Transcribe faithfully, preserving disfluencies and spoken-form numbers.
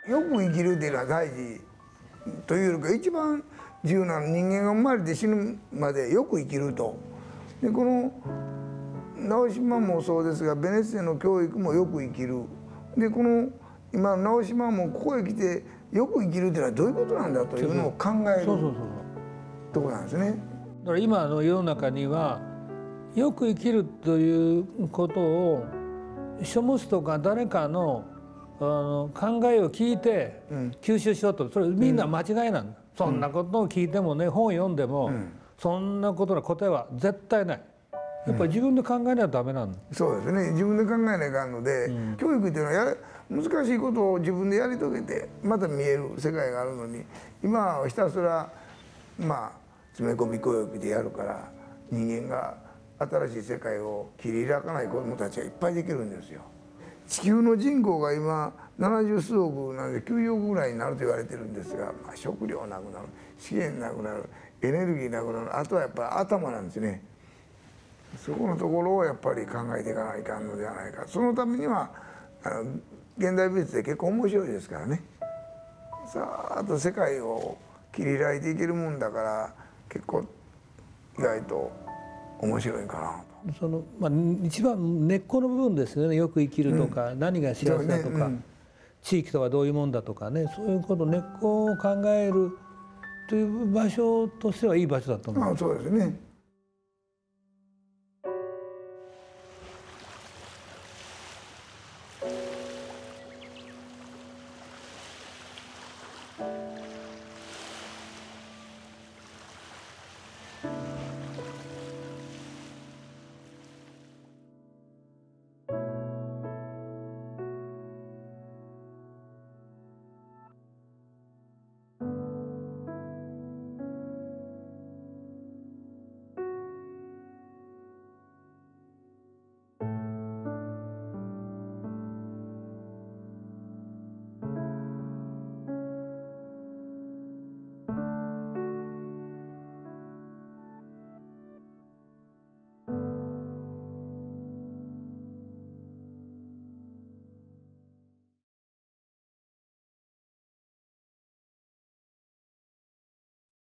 よく生きるっていうのは大事というよりか、一番重要なのは人間が生まれて死ぬまでよく生きると。でこの直島もそうですが、ベネチアの教育もよく生きる。でこの今直島もここへ来てよく生きるっていうのはどういうことなんだというのを考えるところなんですね。 だから今の世の中にはよく生きるということを書物とか誰かのあの考えを聞いて吸収しようと、それみんな間違いなんだ、うん、そんなことを聞いてもね、本読んでも、うん、そんなことの答えは絶対ない。やっぱり自分で考えないとダメなんだ、うん、 そうですね。自分で考えないかんので、うん、教育っていうのはや難しいことを自分でやり遂げてまた見える世界があるのに、今はひたすらまあ詰め込み教育でやるから、人間が新しい世界を切り開かない子どもたちがいっぱいできるんですよ。地球の人口が今ななじゅうすおくなのできゅうじゅうおくぐらいになると言われてるんですが、まあ、食料なくなる、資源なくなる、エネルギーなくなる、あとはやっぱり頭なんですね。そこのところをやっぱり考えていかないかんのではないか。そのためにはあの現代美術って結構面白いですからね。さああと世界を切り開いていけるもんだから、結構意外と面白いかなと。 そのまあ、一番根っこの部分ですよね。よく生きるとか、うん、何が幸せだとか、ね、うん、地域とはどういうもんだとかね、そういうこと根っこを考えるという場所としてはいい場所だと思う。 ああ、そうですね。